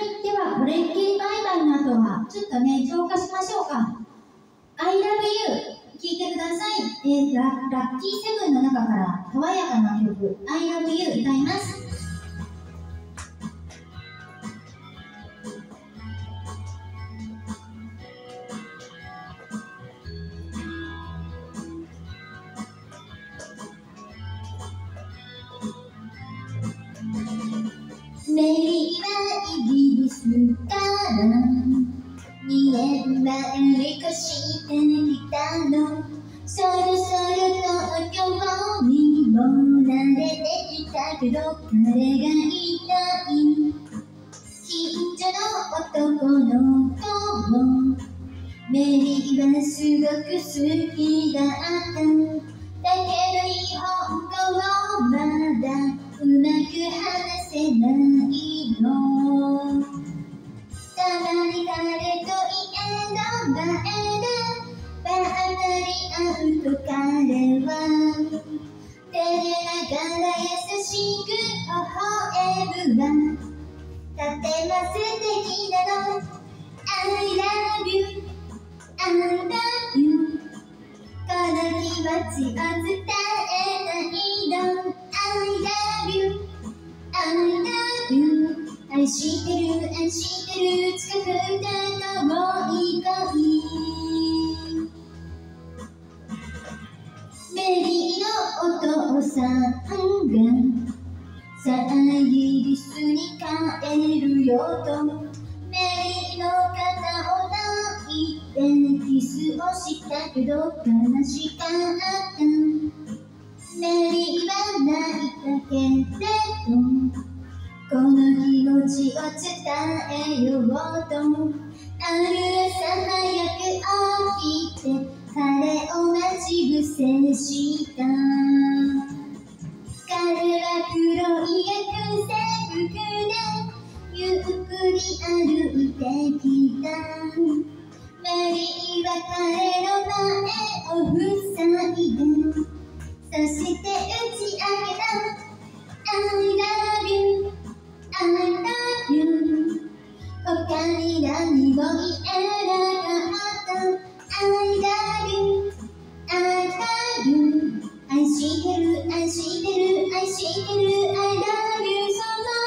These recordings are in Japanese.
、ではこれっきりバイバイの後はちょっとね浄化しましょうか。 I love you 聞いてください。ラッキーセブンの中から爽やかな曲 I love you 歌います。メリーはイギリスから2年前に越してきたの。そろそろ東京にも慣れてきたけど彼がいない近所の男の子をメリーはすごく好きだった。だけど日本語をまだうまく話せないの。たまに彼と家の前でばったり会うと彼は照れながら優しく微笑むわ。とても素敵なの。 I love you I love you この気持ちを伝えないの。 I love you I love you 愛してる愛してる近くで遠い恋。メリーのお父さんがさあイギリスに帰るよとメリーの肩を抱いてキスをしたけど悲しかった。メリーは泣いたけれどこの気持ちを伝えようとある朝早く起きて彼を待ち伏せした。彼は黒い学生服でゆっくり歩いてきた。メリーは彼の前を塞いでそして打ち明けた I love you I love you 他に何も言えなかった。 I love you I love you 愛してる愛してる愛してる I love you so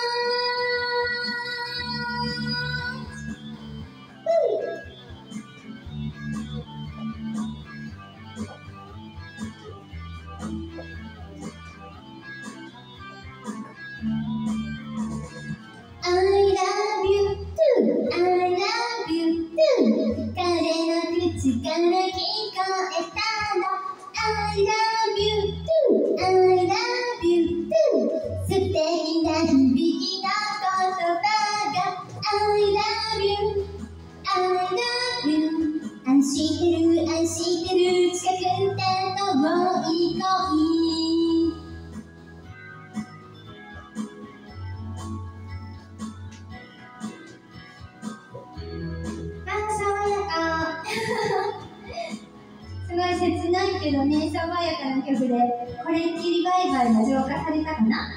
much。I love you too I love you too 彼の口から聞こえたの。 I love you too I love you too 素敵な響きの言葉が I love you I love you 愛してる愛してる近くで遠い恋。爽やかすごい切ないけどね、爽やかな曲でこれっきりバイバイが浄化されたかな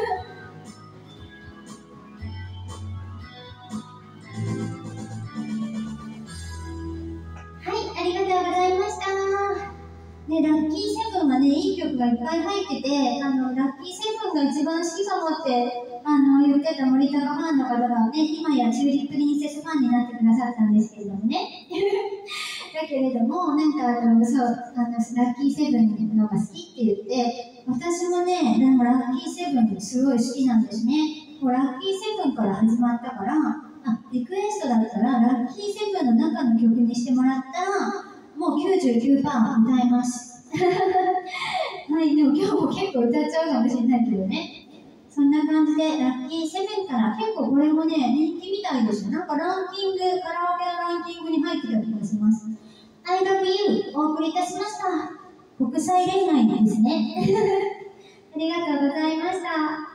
はい、ありがとうございました。ね、ラッキーセブンはね、いい曲がいっぱい入ってて、ラッキーセブンが一番好きかもって言ってた森高ファンの方がね、今やチューリップリンセスファンになってくださったんですけれどもね。だけれども、なんかそうラッキーセブンのが好きって言って、私もね、でもラッキーセブンすごい好きなんですね。もうラッキーセブンから始まったから、リクエストだったらラッキーセブンの中の曲にしてもらったら、もう 99% 歌えます。はい、でも今日も結構歌っちゃうかもしれないけどね。そんな感じで、ラッキーセブンから結構これもね、人気みたいですよ。なんかランキング、カラオケのランキングに入ってた気がします。I love you お送りいたしました。国際恋愛ですね。ありがとうございました。